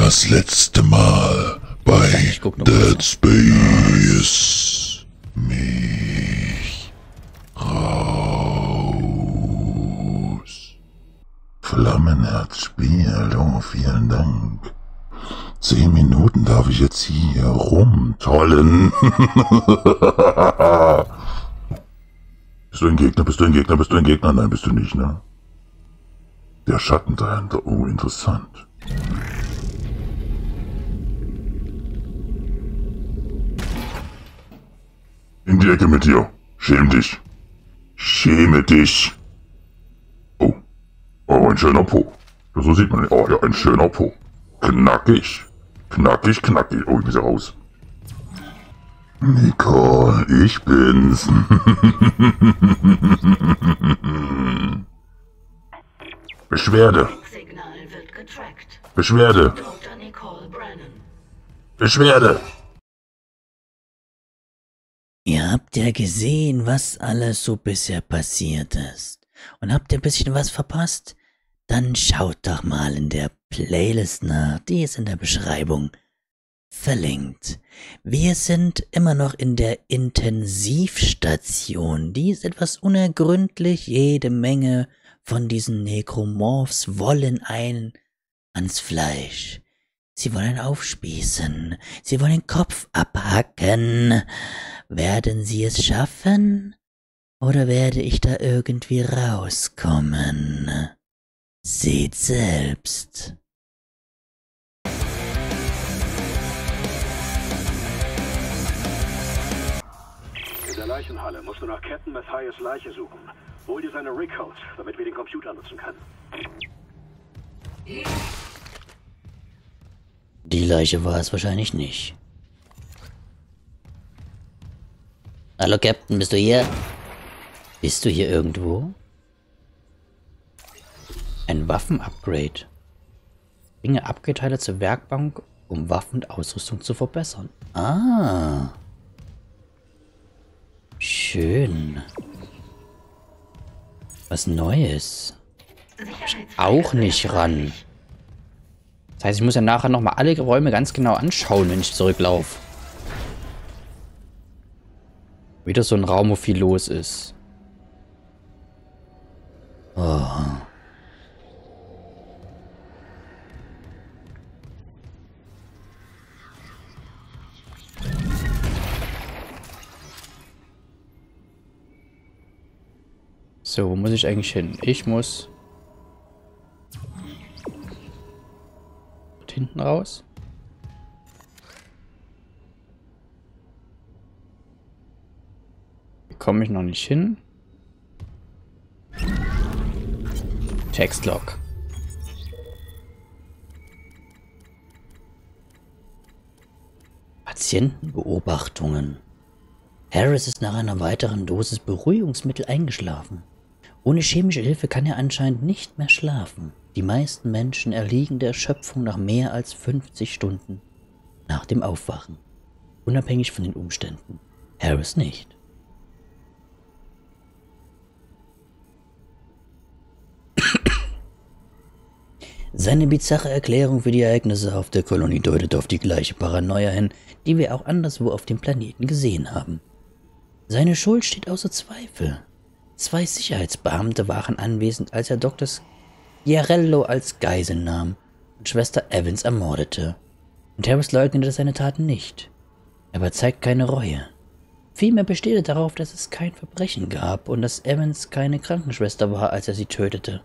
das letzte Mal bei Dead Space mich raus. Flammenherzspiel, oh, vielen Dank. 10 Minuten darf ich jetzt hier rumtollen. Bist du ein Gegner, bist du ein Gegner, bist du ein Gegner? Nein, bist du nicht, ne? Der Schatten dahinter, oh, interessant. In die Ecke mit dir. Schäm dich. Schäme dich. Oh, aber ein schöner Po. Ja, so sieht man, oh ja, ein schöner Po. Knackig. Knackig, knackig. Oh, ich muss ja raus. Nicole, ich bin's. Beschwerde. Beschwerde. Beschwerde. Ihr habt ja gesehen, was alles so bisher passiert ist. Und habt ihr ein bisschen was verpasst? Dann schaut doch mal in der Playlist nach, die ist in der Beschreibung verlinkt. Wir sind immer noch in der Intensivstation. Die ist etwas unergründlich. Jede Menge von diesen Necromorphs wollen einen ans Fleisch. Sie wollen aufspießen. Sie wollen den Kopf abhacken. Werden sie es schaffen? Oder werde ich da irgendwie rauskommen? Seht selbst. In der Leichenhalle musst du nach Captain Mathias Leiche suchen. Hol dir seine Rig-Codes, damit wir den Computer nutzen können. Die Leiche war es wahrscheinlich nicht. Hallo Captain, bist du hier? Bist du hier irgendwo? Ein Waffen-Upgrade. Bringe Upgrade-Teile zur Werkbank, um Waffen und Ausrüstung zu verbessern. Ah. Schön. Was Neues. Auch nicht ran. Das heißt, ich muss ja nachher nochmal alle Räume ganz genau anschauen, wenn ich zurücklaufe. Wieder so ein Raum, wo viel los ist. Oh. So, wo muss ich eigentlich hin? Ich muss dort hinten raus. Hier komme ich noch nicht hin. Textlog. Patientenbeobachtungen. Harris ist nach einer weiteren Dosis Beruhigungsmittel eingeschlafen. Ohne chemische Hilfe kann er anscheinend nicht mehr schlafen. Die meisten Menschen erliegen der Erschöpfung nach mehr als 50 Stunden nach dem Aufwachen. Unabhängig von den Umständen. Harris nicht. Seine bizarre Erklärung für die Ereignisse auf der Kolonie deutet auf die gleiche Paranoia hin, die wir auch anderswo auf dem Planeten gesehen haben. Seine Schuld steht außer Zweifel. 2 Sicherheitsbeamte waren anwesend, als er Dr. Schiarello als Geisel nahm und Schwester Evans ermordete. Und Harris leugnete seine Taten nicht. Aber zeigt keine Reue. Vielmehr besteht er darauf, dass es kein Verbrechen gab und dass Evans keine Krankenschwester war, als er sie tötete.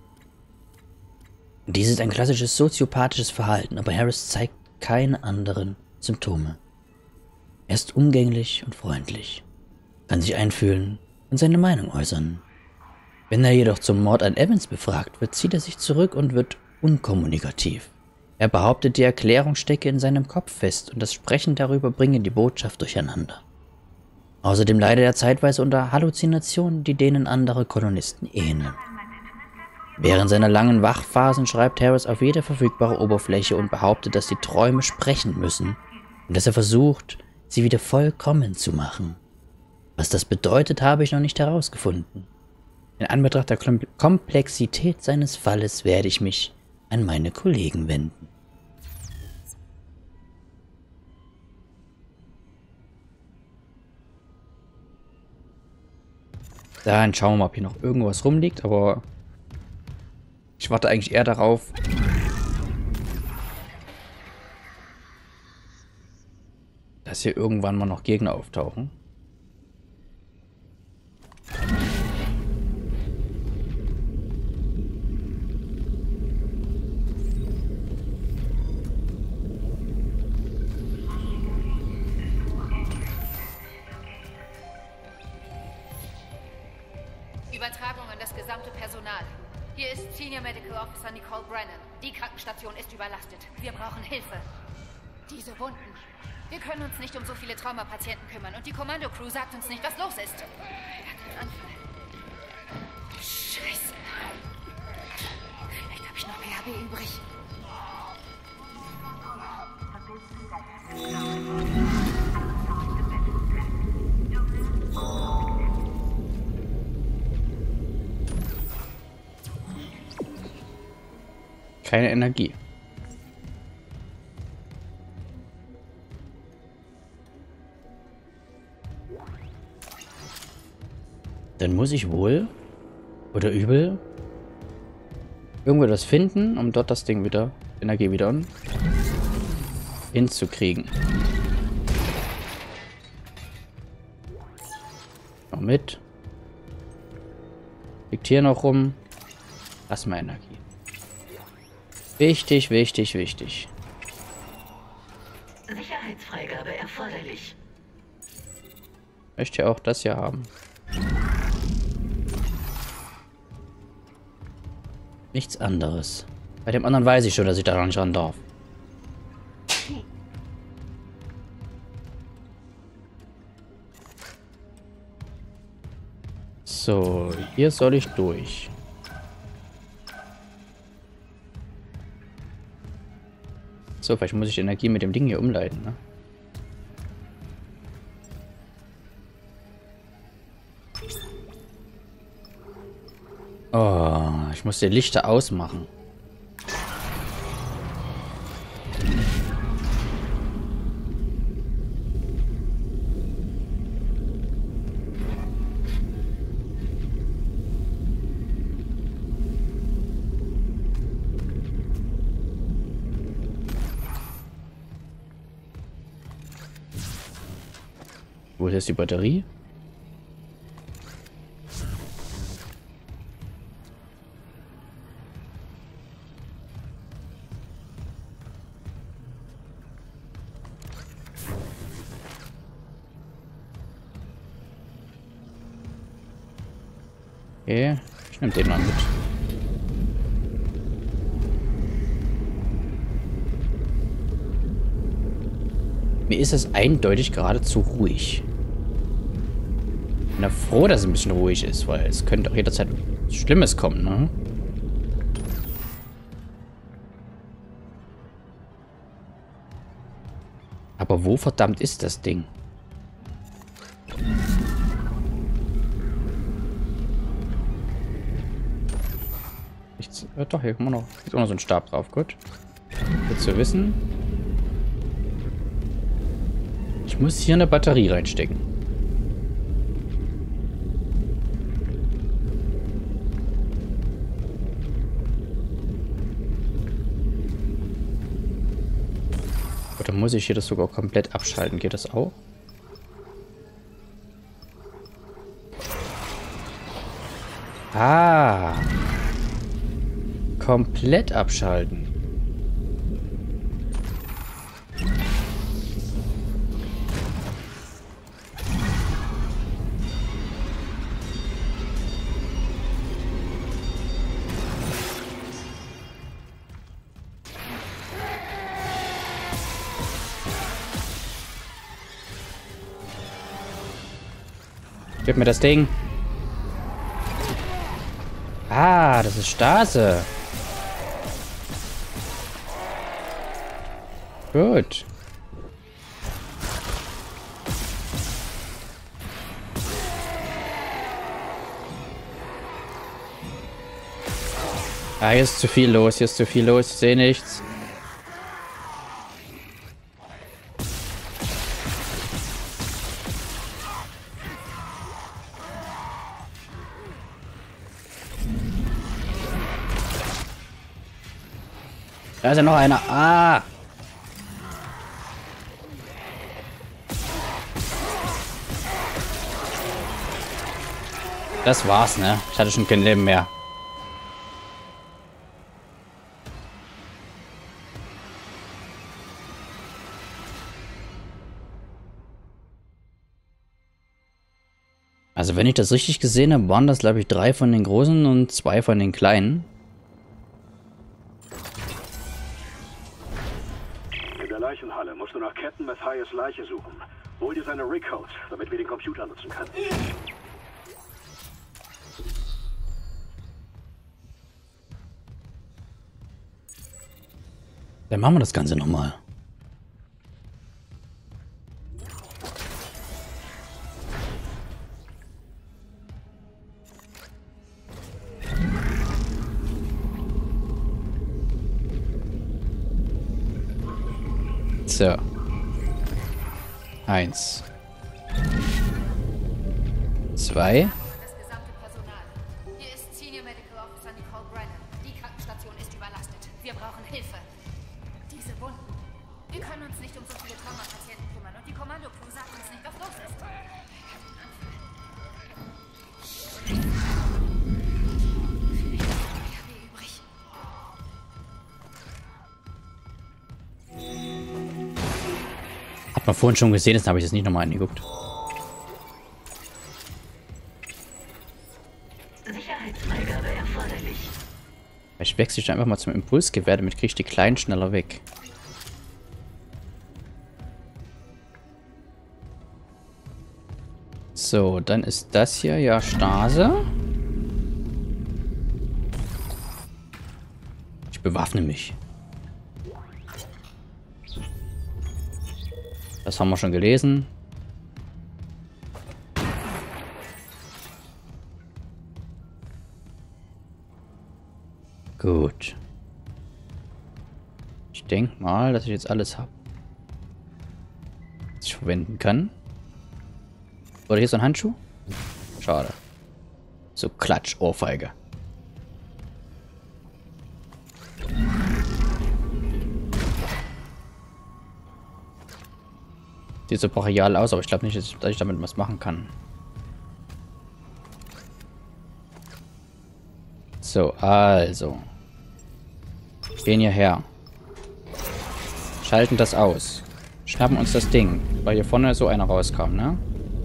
Dies ist ein klassisches soziopathisches Verhalten, aber Harris zeigt keine anderen Symptome. Er ist umgänglich und freundlich, kann sich einfühlen und seine Meinung äußern. Wenn er jedoch zum Mord an Evans befragt wird, zieht er sich zurück und wird unkommunikativ. Er behauptet, die Erklärung stecke in seinem Kopf fest und das Sprechen darüber bringe die Botschaft durcheinander. Außerdem leidet er zeitweise unter Halluzinationen, die denen anderer Kolonisten ähneln. Während seiner langen Wachphasen schreibt Harris auf jede verfügbare Oberfläche und behauptet, dass die Träume sprechen müssen und dass er versucht, sie wieder vollkommen zu machen. Was das bedeutet, habe ich noch nicht herausgefunden. In Anbetracht der Komplexität seines Falles werde ich mich an meine Kollegen wenden. Dann schauen wir mal, ob hier noch irgendwas rumliegt, aber ich warte eigentlich eher darauf, dass hier irgendwann mal noch Gegner auftauchen. Übertragung an das gesamte Personal. Hier ist Senior Medical Officer Nicole Brennan. Die Krankenstation ist überlastet. Wir brauchen Hilfe. Diese Wunden. Wir können uns nicht um so viele Traumapatienten kümmern und die Kommando-Crew sagt uns nicht, was los ist. Er hat einen Anfall. Scheiße. Vielleicht habe ich noch PHB übrig. Keine Energie. Dann muss ich wohl oder übel irgendwo das finden, um dort das Ding wieder, Energie wieder hinzukriegen. Noch mit. Liegt hier noch rum. Lass mal Energie. Wichtig, wichtig, wichtig. Sicherheitsfreigabe erforderlich. Ich möchte ja auch das hier haben. Nichts anderes. Bei dem anderen weiß ich schon, dass ich da noch nicht ran darf. So, hier soll ich durch. So, vielleicht muss ich die Energie mit dem Ding hier umleiten, ne? Oh, ich muss die Lichter ausmachen. Wo ist jetzt die Batterie? Okay, ich nehme den mal mit. Mir ist es eindeutig gerade zu ruhig. Ich bin ja froh, dass es ein bisschen ruhig ist, weil es könnte auch jederzeit was Schlimmes kommen, ne? Aber wo verdammt ist das Ding? Nichts. Doch, hier kommen wir noch. Ist auch noch so ein Stab drauf, gut. Gut zu wissen. Ich muss hier eine Batterie reinstecken. Oder muss ich hier das sogar komplett abschalten? Geht das auch? Ah. Komplett abschalten. Gib mir das Ding. Ah, das ist Stase. Gut. Ah, hier ist zu viel los, hier ist zu viel los, ich sehe nichts. Da ist ja noch einer. Ah! Das war's, ne? Ich hatte schon kein Leben mehr. Also wenn ich das richtig gesehen habe, waren das, glaube ich, 3 von den großen und 2 von den kleinen. In der Leichenhalle musst du nach Captain Mathias Leiche suchen. Hol dir seine Rig-Code, damit wir den Computer nutzen können. Dann machen wir das Ganze nochmal. So. 1. 2. Das gesamte Personal. Hier ist Senior Medical Officer Nicole Brennan. Die Krankenstation ist überlastet. Wir brauchen Hilfe. Diese Wunden. Wir können uns nicht um so viele Traumapatienten kümmern und die Kommando-Crew sagt uns nicht, was los ist. Übrig. Hat man vorhin schon gesehen, jetzt habe ich das nicht nochmal angeguckt. Sicherheitsfreigabe erforderlich. Ich wechsle ich einfach mal zum Impulsgewehr, damit kriege ich die Kleinen schneller weg. So, dann ist das hier ja Stase. Ich bewaffne mich. Das haben wir schon gelesen. Gut. Ich denke mal, dass ich jetzt alles habe, was ich verwenden kann. Oder hier so ein Handschuh? Schade. So Klatsch, Ohrfeige. Sieht so brachial aus, aber ich glaube nicht, dass ich damit was machen kann. So, also. Gehen hierher. Schalten das aus. Schnappen uns das Ding, weil hier vorne so einer rauskam, ne?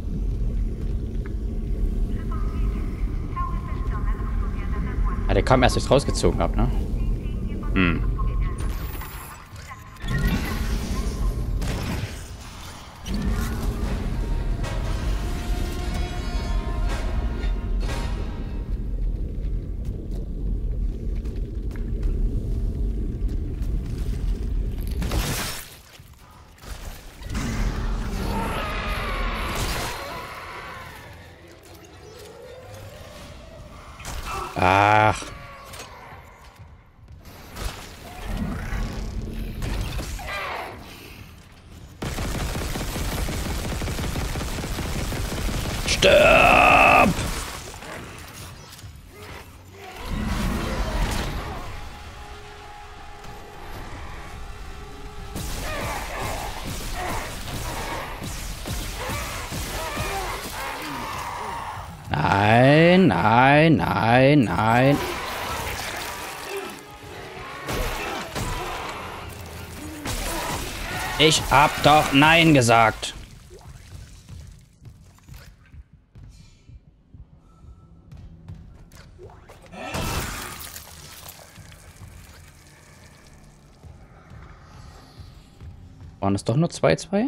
Ah, der kam erst, als ich es rausgezogen habe, ne? Hm. Ach. Stirb! Nein, nein, nein, nein. Ich hab doch Nein gesagt. Waren es doch nur 2-2?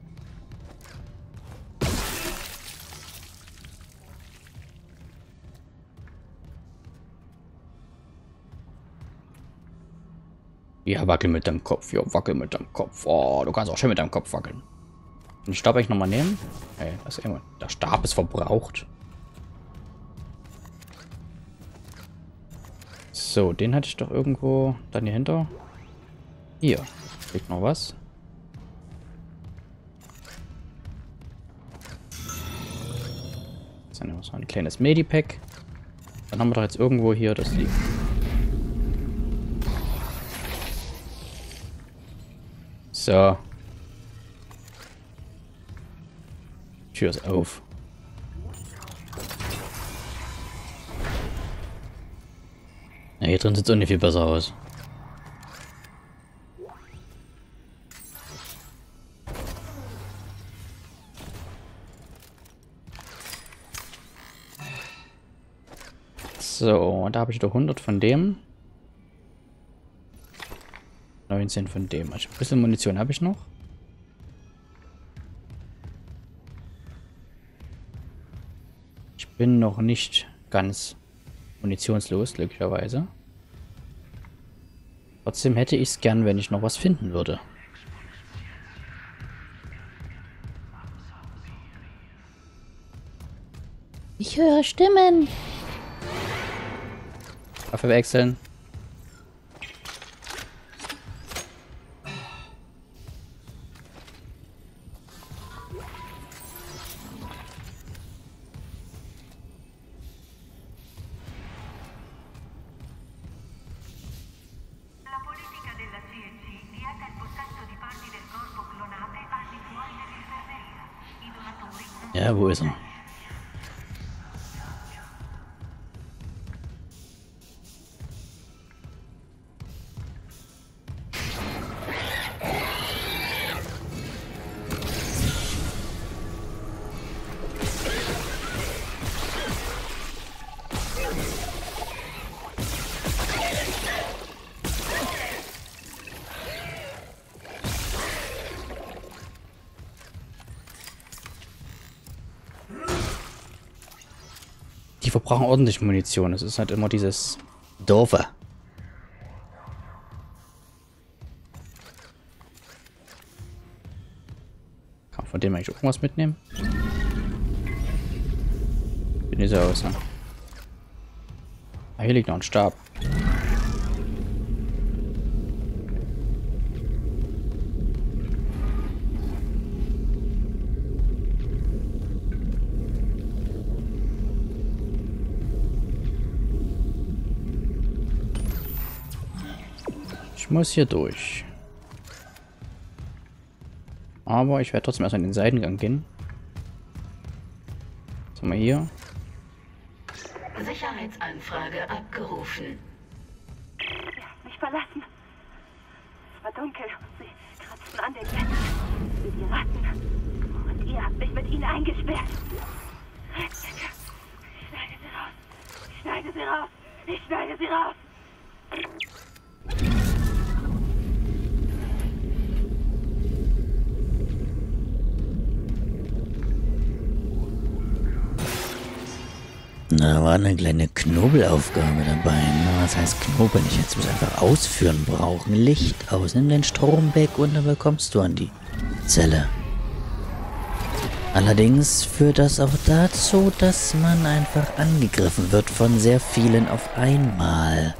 Ja, wackel mit deinem Kopf. Ja, wackel mit deinem Kopf. Oh, du kannst auch schön mit deinem Kopf wackeln. Den Stab eigentlich nochmal nehmen? Hey, das ist irgendwo. Der Stab ist verbraucht. So, den hatte ich doch irgendwo. Dann hier hinter. Hier. Kriegt noch was. Dann nehmen wir so ein kleines Medipack. Dann haben wir doch jetzt irgendwo hier das liegt. So. Tür ist auf. Ja, hier drin sieht es auch nicht viel besser aus. So, da habe ich doch 100 von dem. 19 von dem. Also ein bisschen Munition habe ich noch. Ich bin noch nicht ganz munitionslos, glücklicherweise. Trotzdem hätte ich es gern, wenn ich noch was finden würde. Ich höre Stimmen. Waffe wechseln. La politica della CNC vieta il possesso di parti del corpo clonate al di fuori dell'infermeria. I donatori non Ja, wo ist er? Die verbrauchen ordentlich Munition. Es ist halt immer dieses Doofe. Kann man von dem eigentlich irgendwas mitnehmen? Sieht nicht so aus, ne? Ah, hier liegt noch ein Stab. Ich muss hier durch. Aber ich werde trotzdem erst an den Seitengang gehen. Was haben wir hier? Sicherheitsanfrage abgerufen. Mich verlassen. Es war dunkel und sie kratzten an den Wänden wie die Ratten. Und ihr habt mich mit ihnen eingesperrt. Ich schneide sie raus. Ich schneide sie raus. Ich schneide sie raus. Da war eine kleine Knobelaufgabe dabei. Na, was heißt knobeln? Ich hätte es einfach ausführen brauchen. Licht aus, nimm den Strom weg und dann bekommst du an die Zelle. Allerdings führt das auch dazu, dass man einfach angegriffen wird von sehr vielen auf einmal.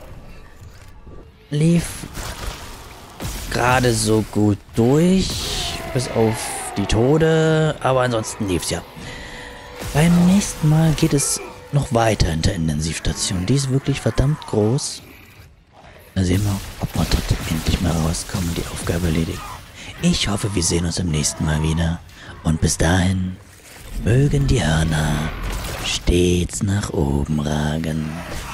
Lief gerade so gut durch, bis auf die Tode, aber ansonsten lief's ja. Beim nächsten Mal geht es noch weiter in der Intensivstation. Die ist wirklich verdammt groß. Da sehen wir, ob wir dort endlich mal rauskommen und die Aufgabe erledigen. Ich hoffe, wir sehen uns im nächsten Mal wieder. Und bis dahin mögen die Hörner stets nach oben ragen.